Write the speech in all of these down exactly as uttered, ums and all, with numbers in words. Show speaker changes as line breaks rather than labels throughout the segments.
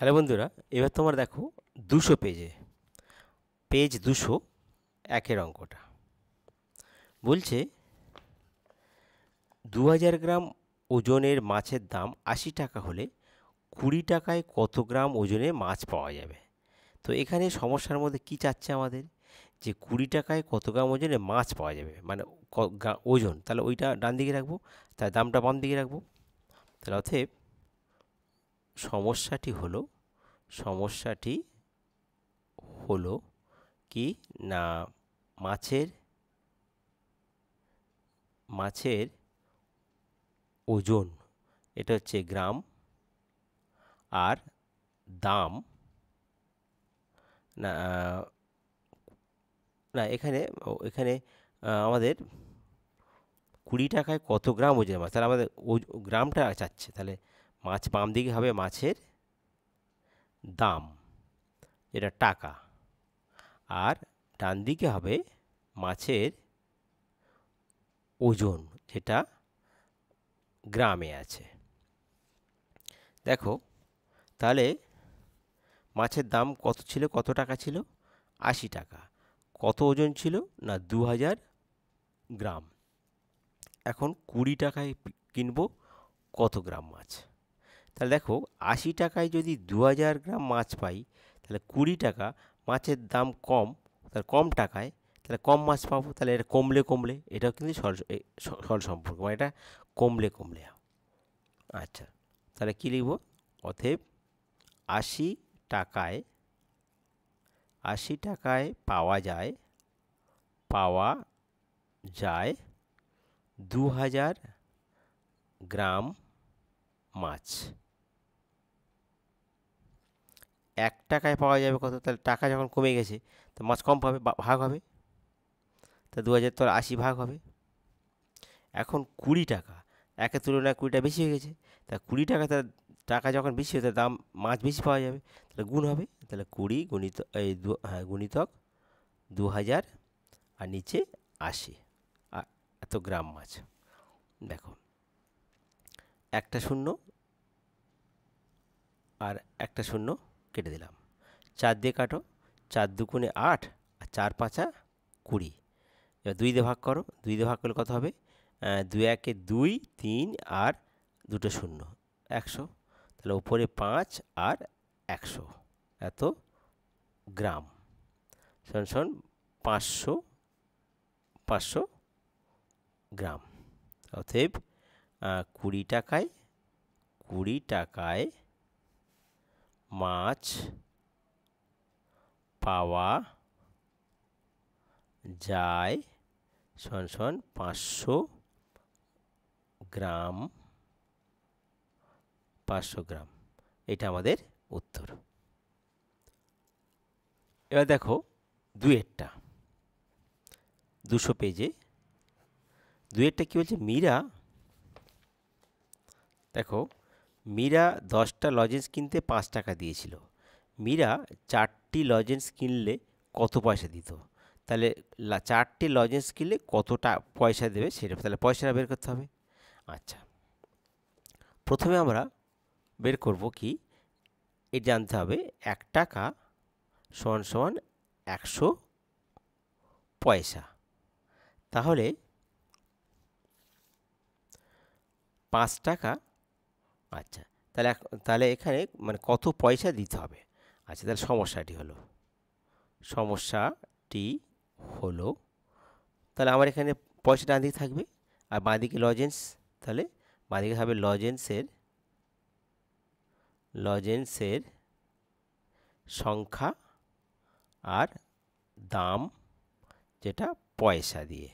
তাহলে বন্ধুরা এবার তোমরা দেখো দুশো পেজে পেজ দুশো একের অঙ্কটা বলছে দু হাজার গ্রাম ওজনের মাছের দাম আশি টাকা হলে কুড়ি টাকায় কত গ্রাম ওজনে মাছ পাওয়া যাবে। তো এখানে সমস্যার মধ্যে কি চাচ্ছে আমাদের, যে কুড়ি টাকায় কত গ্রাম ওজনে মাছ পাওয়া যাবে, মানে ওজন, তাহলে ওইটা ডান দিকে রাখবো, তার দামটা বাম দিকে রাখবো। তাহলে অতএব সমস্যাটি হলো সমস্যাটি হলো কি না মাছের মাছের ওজন, এটা হচ্ছে গ্রাম, আর দাম না না এখানে এখানে আমাদের কুড়ি টাকায় কত গ্রাম ওজন মাছ, তাহলে আমাদের গ্রামটা চাচ্ছে। তাহলে মাছ বাম দিকে হবে মাছের দাম, এটা টাকা, আর ডান দিকে হবে মাছের ওজন, যেটা গ্রামে আছে। দেখো তাহলে মাছের দাম কত ছিল, কত টাকা ছিল, আশি টাকা। কত ওজন ছিল না দু হাজার গ্রাম। এখন কুড়ি টাকায় কিনবো কত গ্রাম মাছ। তাহলে দেখো আশি টাকায় যদি দু হাজার গ্রাম মাছ পাই, তাহলে কুড়ি টাকা মাছের দাম কম, তাহলে কম টাকায় তাহলে কম মাছ পাবো। তাহলে এটা কমলে কমলে এটাও কিন্তু সরল সরল সম্পর্ক, মানে এটা কমলে কমলে। আচ্ছা তাহলে কী লিখব, অতএব আশি টাকায় আশি টাকায় পাওয়া যায় পাওয়া যায় দু হাজার গ্রাম মাছ। এক টাকায় পাওয়া যাবে কত, তাহলে টাকা যখন কমে গেছে তো মাছ কম পাবে, ভাগ হবে, তা দু হাজার তো আশি ভাগ হবে। এখন কুড়ি টাকা, একের তুলনায় কুড়িটা বেশি হয়ে গেছে, তা কুড়ি টাকা, তার টাকা যখন বেশি হয় তার দাম মাছ বেশি পাওয়া যাবে, তাহলে গুণ হবে, তাহলে কুড়ি গুণিত এই দু হ্যাঁ গুণিতক দু হাজার আর নিচে আশি, এত গ্রাম মাছ। দেখো একটা শূন্য আর একটা শূন্য কেটে দিলাম, চার দিয়ে কাটো, চার দুগুণে আট আর চার পাঁচা কুড়ি। এবার দুই দিয়ে ভাগ করো, দুই দিয়ে ভাগ করলে কত হবে, দুই একে দুই, তিন আর দুটো শূন্য, একশো। তাহলে উপরে পাঁচ আর একশো, এত গ্রাম শোন শোন পাঁচশো পাঁচশো গ্রাম। অতএব কুড়ি টাকায় কুড়ি টাকায় মাছ পাওয়া যায় শোন শোন পাঁচশো গ্রাম পাঁচশো গ্রাম, এটা আমাদের উত্তর। এবার দেখো দুয়েরটা, দুশো পেজে দুয়েরটা কী বলছে, মীরা দেখো মীরা দশটা লজেন্স কিনতে পাঁচ টাকা দিয়েছিল, মীরা চারটি লজেন্স কিনলে কত পয়সা দিত। তাহলে চারটি লজেন্স কিনলে কতটা পয়সা দেবে সেটা, তাহলে পয়সাটা বের করতে হবে। আচ্ছা প্রথমে আমরা বের করব কি, এ জানতে হবে এক টাকা সমান সমান একশো পয়সা। তাহলে পাঁচ টাকা, আচ্ছা তাহলে তাহলে এখানে মানে কত পয়সা দিতে হবে। আচ্ছা তাহলে সমস্যাটি হলো সমস্যাটি হলো তাহলে আমার এখানে পয়সা ডান দিকে থাকবে আর বাঁ দিকে লজেন্স, তাহলে বাঁ দিকে হবে লজেন্সের লজেন্সের সংখ্যা আর দাম, যেটা পয়সা দিয়ে।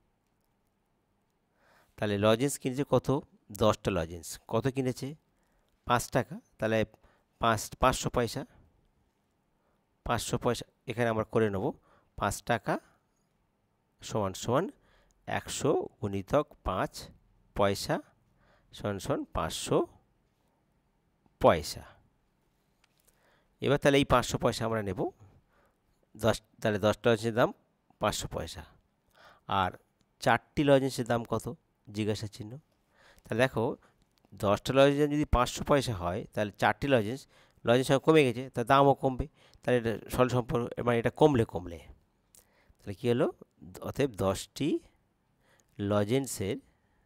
তাহলে লজেন্স কিনেছে কত, দশটা লজেন্স, কত কিনেছে পাঁচ টাকা, তাহলে পাঁচ পাঁচশো পয়সা পাঁচশো পয়সা এখানে আমরা করে নেব, পাঁচ টাকা সমান সমান একশো গুণিতক পাঁচ পয়সা সমান সমান পাঁচশো পয়সা। এবার তাহলে এই পাঁচশো পয়সা আমরা নেব, দশ তাহলে দশটা লজেন্সের দাম পাঁচশো পয়সা, আর চারটি লজেন্সের দাম কত জিজ্ঞাসা চিহ্ন। তাহলে দেখো দশটা লজেন্স যদি পাঁচশো পয়সা হয়, তাহলে চারটি লজেন্স লজেন্সের সংখ্যা কমে গেছে, তার দামও কমবে। তাহলে এটা সরল সম্পর্ক, মানে এটা কমলে কমলে তাহলে কী হলো, অতএব দশটি লজেন্সের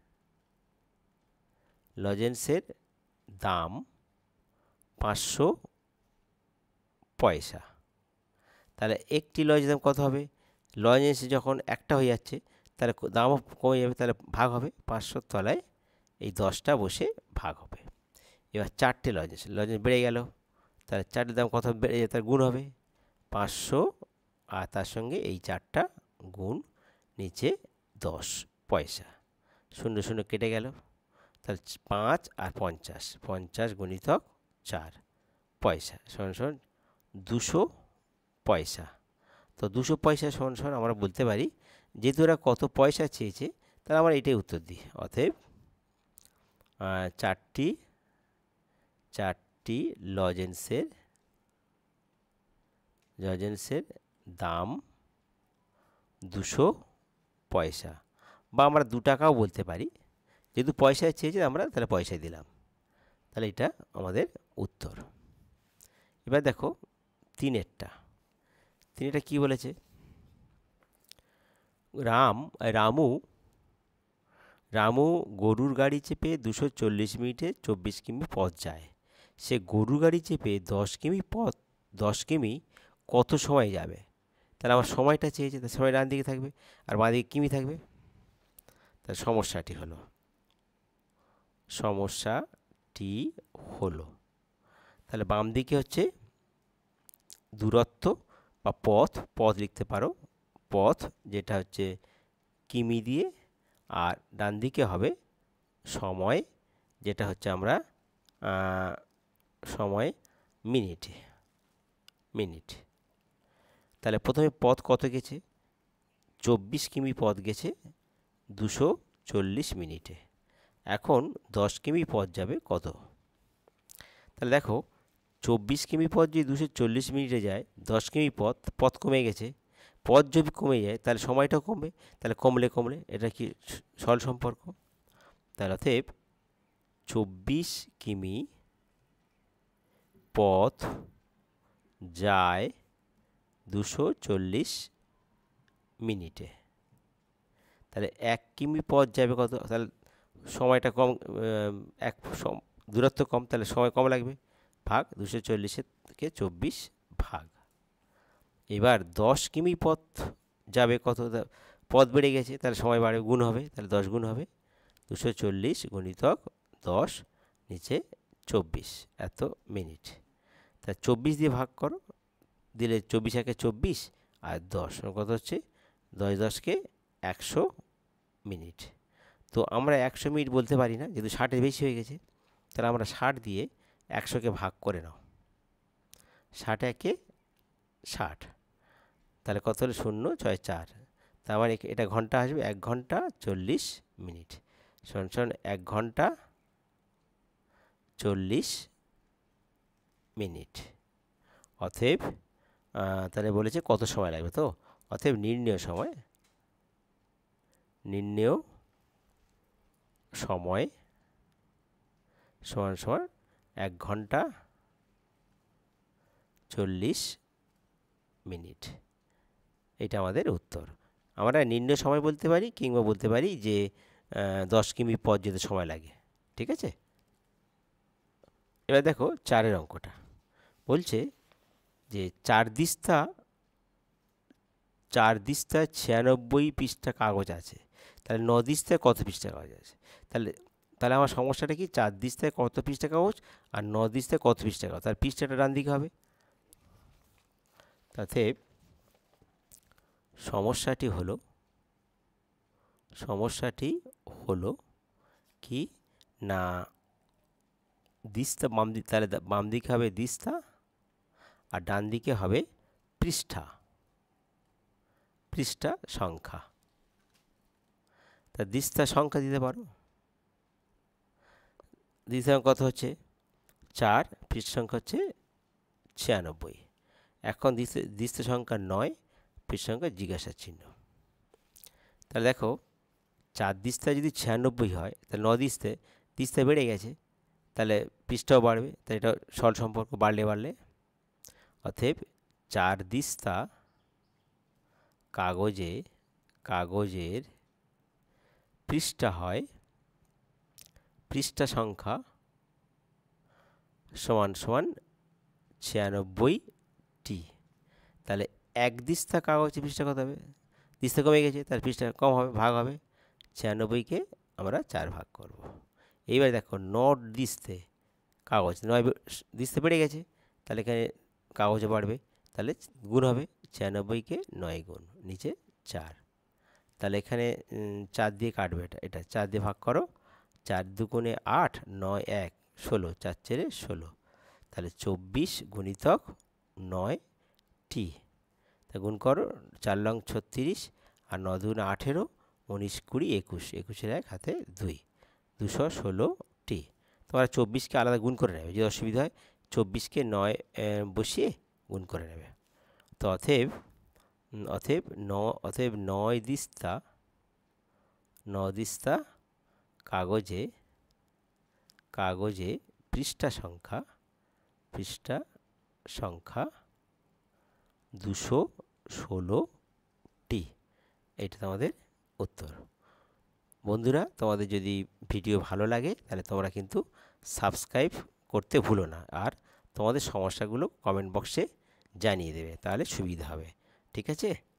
লজেন্সের দাম পাঁচশো পয়সা। তাহলে একটি লজেন্সের দাম কত হবে? লজেন্স যখন একটা হয়ে যাচ্ছে তাহলে দামও কমে যাবে, তাহলে ভাগ হবে পাঁচশোর তলায় এই দশটা বসে ভাগ হবে। এবার চারটে লজেন্স লজেন্স বেড়ে গেল, তাহলে চারটের দাম কত বেড়ে যাবে, তার গুণ হবে পাঁচশো আর তার সঙ্গে এই চারটা গুণ নিচে দশ পয়সা, শূন্য শূন্য কেটে গেল। তাহলে পাঁচ আর পঞ্চাশ, পঞ্চাশ গুণিতক চার পয়সা সমান সমান দুশো পয়সা। তো দুশো পয়সা সমান সমান আমরা বলতে পারি, যেহেতু ওরা কত পয়সা চেয়েছে তাহলে আমরা এটাই উত্তর দিই। অতএব চারটি চারটি লজেন্সের লজেন্সের দাম দুশো পয়সা, বা আমরা দু টাকাও বলতে পারি, যেহেতু পয়সায় চেয়েছে আমরা তাহলে পয়সায় দিলাম। তাহলে এটা আমাদের উত্তর। এবার দেখো তিনেরটা। তিনেরটা কি বলেছে? রাম রামু রামু গরুর গাড়ি চেপে দুশো চল্লিশ মিনিটে চব্বিশ কিমি পথ যায়। সে গরুর গাড়ি চেপে দশ কিমি পথ দশ কিমি কত সময় যাবে? তাহলে আমার সময়টা চেয়েছে, তার সময় ডান দিকে থাকবে আর বাঁ দিকে কিমি থাকবে। তার সমস্যাটি হলো সমস্যাটি হলো তাহলে বাম দিকে হচ্ছে দূরত্ব বা পথ, পথ লিখতে পারো, পথ যেটা হচ্ছে কিমি দিয়ে, আর ডান দিকে হবে সময়, যেটা হচ্ছে আমরা সময় মিনিটে মিনিট। তাহলে প্রথমে পথ কত গেছে? চব্বিশ কিমি পথ গেছে দুশো চল্লিশ মিনিটে। এখন দশ কিমি পথ যাবে কত? তাহলে দেখো চব্বিশ কিমি পথ যদি দুশো চল্লিশ মিনিটে যায়, দশ কিমি পথ পথ কমে গেছে, পথ যদি কমে যায় তাহলে সময়টাও কমবে, তাহলে কমলে কমলে এটা কি সরল সম্পর্ক। তাহলে অতএব চব্বিশ কিমি পথ যায় দুশো চল্লিশ মিনিটে, তাহলে এক কিমি পথ যাবে কত? তাহলে সময়টা কম, এক দূরত্ব কম, তাহলে সময় কম লাগবে, ভাগ দুশো চল্লিশকে চব্বিশ ভাগ। এবার দশ কিমি পথ যাবে কত? পথ বেড়ে গেছে তাহলে সময় বাড়বে, গুণ হবে, তাহলে দশ গুণ হবে দুশো চল্লিশ গুণিতক দশ নিচে চব্বিশ এত মিনিট। তা চব্বিশ দিয়ে ভাগ করো, দিলে চব্বিশ একে চব্বিশ আর দশ কত হচ্ছে? দশ দশকে একশো মিনিট। তো আমরা একশো মিনিট বলতে পারি না, যেহেতু ষাটের বেশি হয়ে গেছে, তাহলে আমরা ষাট দিয়ে একশোকে ভাগ করে নাও, ষাট একে ষাট, তাহলে কত হলো? শূন্য ছয় চার। তার মানে এটা ঘন্টা আসবে, এক ঘন্টা চল্লিশ মিনিট সমান সমান এক ঘন্টা চল্লিশ মিনিট। অতএব তাহলে বলেছে কত সময় লাগবে, তো অতএব নির্ণেয় সময় নির্ণেয় সময় সমান সমান এক ঘন্টা চল্লিশ মিনিট। এটা আমাদের উত্তর। আমরা নির্ণেয় সময় বলতে পারি, কিংবা বলতে পারি যে দশ কিমি পথ যেতে সময় লাগে। ঠিক আছে, এবার দেখো চারের অঙ্কটা বলছে যে চার দিস্তা চার দিস্তায় ছিয়ানব্বই পৃষ্ঠা কাগজ আছে, তাহলে ন দিস্তায় কত পৃষ্ঠা কাগজ আছে? তাহলে তাহলে আমার সমস্যাটা কি? চার দিস্তায় কত পৃষ্ঠা কাগজ আর ন দিস্তায় কত পৃষ্ঠা কাগজ, তার পৃষ্ঠাটা ডান দিকে হবে। তাতে সমস্যাটি হলো সমস্যাটি হলো কি না, দিস্তা বাম দিকে, তাহলে বাম দিকে হবে দিস্তা আর ডান দিকে হবে পৃষ্ঠা পৃষ্ঠা সংখ্যা। তা দিস্তা সংখ্যা দিতে পারো, দিস্তা কত হচ্ছে? চার, পৃষ্ঠা সংখ্যা হচ্ছে ছিয়ানব্বই। এখন দিস্তা দিস্তা সংখ্যা নয়, পৃষ্ঠা সংখ্যা জিজ্ঞাসা চিহ্ন। তাহলে দেখো চার দিস্তা যদি ছিয়ানব্বই হয় তাহলে ন দিস্তে দিস্তা বেড়ে গেছে, তাহলে পৃষ্ঠাও বাড়বে, তাহলে এটা সরল সম্পর্ক, বাড়লে বাড়লে। অতএব চার দিস্তা কাগজে কাগজের পৃষ্ঠা হয় পৃষ্ঠা সংখ্যা সমান সমান ছিয়ানব্বইটি। তাহলে এক দিস্তা কাগজের পৃষ্ঠা কত হবে? দিস্তা কমে গেছে, তার পৃষ্ঠা কম হবে, ভাগ হবে। ছিয়ানব্বইকে আমরা চার ভাগ করব। এইবার দেখো নট দিস্তে কাগজ, নয় দিস্তে বেড়ে গেছে, তাহলে এখানে কাগজে বাড়বে, তাহলে গুণ হবে। ছিয়ানব্বইকে নয় গুণ, নিচে চার। তাহলে এখানে চার দিয়ে কাটবে, এটা এটা চার দিয়ে ভাগ করো। চার দুগুণে আট, নয় এক ষোলো, চার চেরে ষোলো। তাহলে চব্বিশ গুণিতক নয়টি। তা গুণ করো, চার লং ছত্রিশ, আর ন দুগুণে আঠেরো, উনিশ কুড়ি একুশ, একুশের এক হাতে দুই, দুশো ষোলোটি। তোমরা চব্বিশকে আলাদা গুণ করে নেবে, যদি অসুবিধা হয় চব্বিশকে নয় বসিয়ে গুণ করে নেবে। তো অতএব অতএব ন অতএব নয় দিস্তা ন দিস্তা কাগজে কাগজে পৃষ্ঠা সংখ্যা পৃষ্ঠা সংখ্যা দুশো ষোলোটি। এটা তোমাদের উত্তর। বন্ধুরা, তোমাদের যদি ভিডিও ভালো লাগে তাহলে তোমরা কিন্তু সাবস্ক্রাইব করতে ভুলো না, আর তোমাদের সমস্যাগুলো কমেন্ট বক্সে জানিয়ে দেবে, তাহলে সুবিধা হবে। ঠিক আছে।